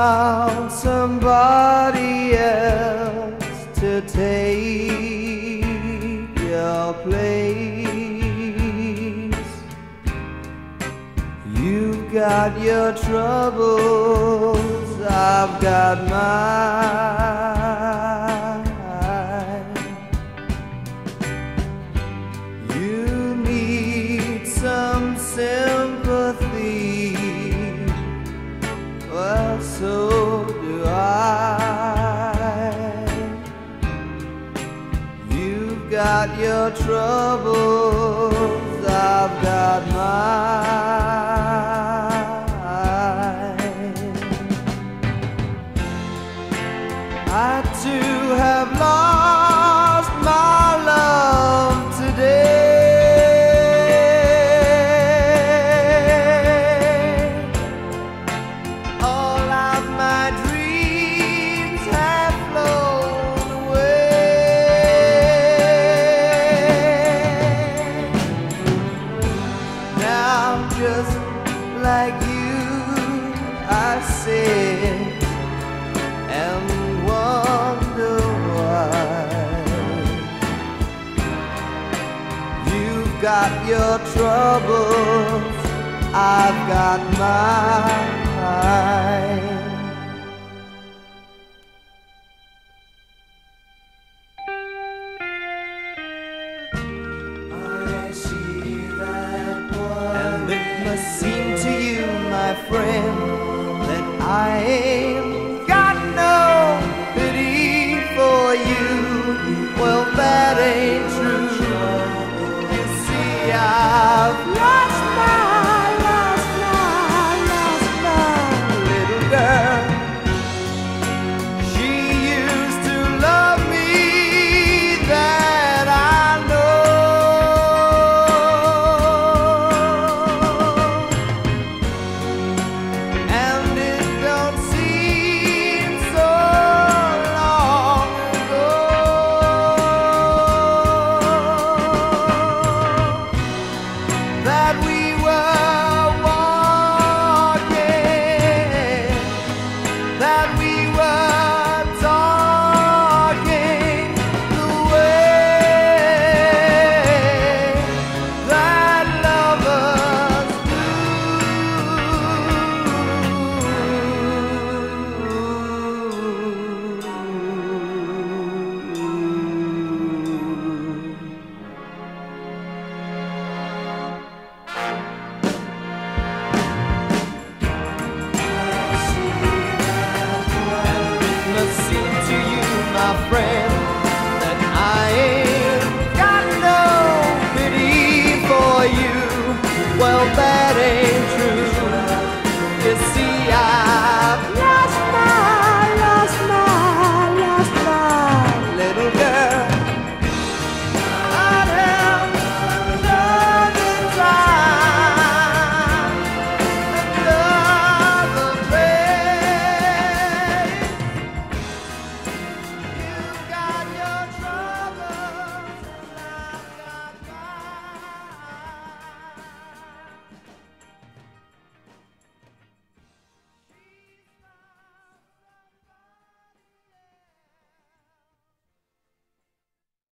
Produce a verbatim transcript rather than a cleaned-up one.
found somebody else to take your place. You've got your troubles, I've got mine. You need some sympathy, well, so do I. You've got your troubles, I've got mine. I too have lost my love today. Just like you, I sit and wonder why. You've got your troubles, I've got mine. Seem to you, my friend, that I ain't